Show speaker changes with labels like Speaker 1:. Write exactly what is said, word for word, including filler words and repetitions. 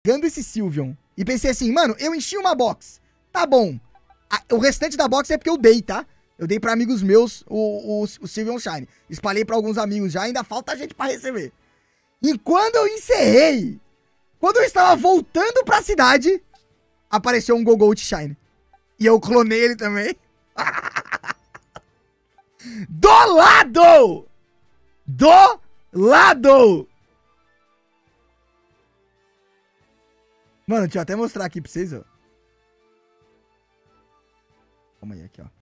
Speaker 1: pegando esse Sylveon e pensei assim, mano, eu enchi uma box. Tá bom. A, o restante da box é porque eu dei, tá? Eu dei pra amigos meus o, o, o Sylveon Shine. Espalhei pra alguns amigos já, ainda falta gente pra receber. E quando eu encerrei, quando eu estava voltando pra cidade, apareceu um Gogold Shine. E eu clonei ele também. Do lado! Do lado! Mano, deixa eu até mostrar aqui pra vocês, ó. Calma aí, aqui, ó.